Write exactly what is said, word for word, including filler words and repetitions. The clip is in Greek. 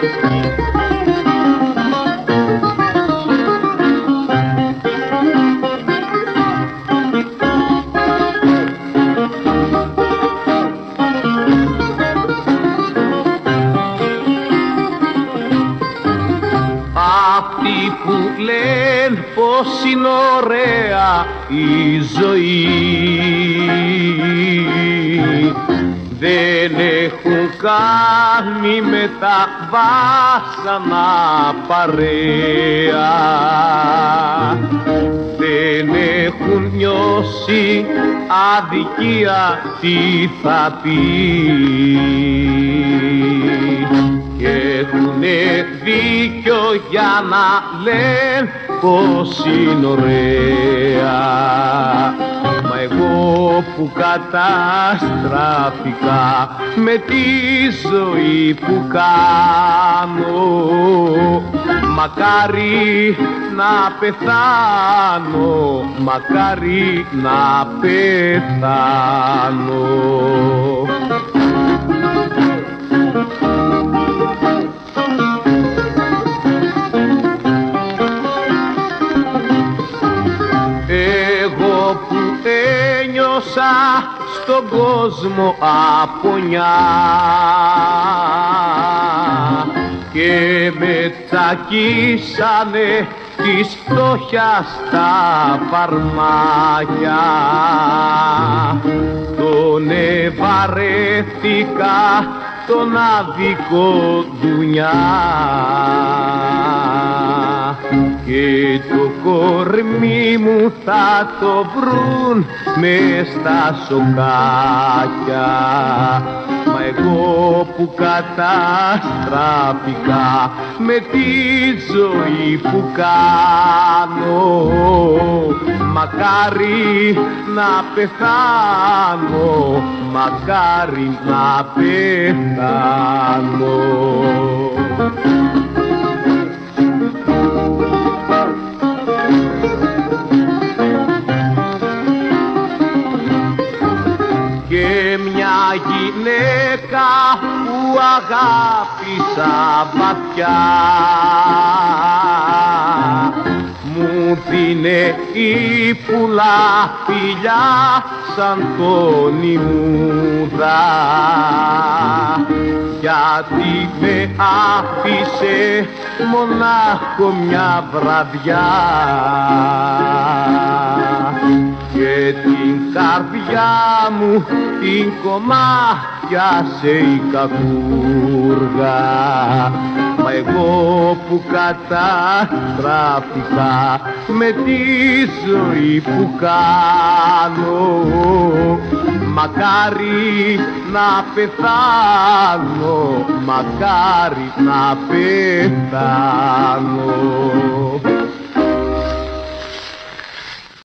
Αυτοί που λένε πως είναι ωραία η ζωή δεν έχουν κάνει με τα βάσανα παρέα, δεν έχουν νιώσει αδικία τι θα πει και έχουνε δίκιο για να λένε πως είναι ωραία. Μα εγώ που καταστράφηκα με τη ζωή που κάνω, μακάρι να πεθάνω, μακάρι να πεθάνω. Εγώ που ένιωσα στον κόσμο απονιά και με τσακίσανε της φτώχειας τα φαρμάκια, τον ευαρέθηκα τον άδικο δουνιά και το κορμί μου θα το βρουν μες στα σοκάκια. Μα εγώ που καταστράφηκα με τη ζωή που κάνω, μακάρι να πεθάνω, μακάρι να πεθάνω. Και μια γυναίκα που αγάπησα βαθιά μου δίνε η πουλά φιλιά σαν τον Ιμούδα, γιατί με άφησε μονάχο μια βραδιά και την καρδιά μου την κομμάτιασε η κακούργα. Μα εγώ που καταστράφηκα με τη ζωή που κάνω, μακάρι να πεθάνω, μακάρι να πεθάνω.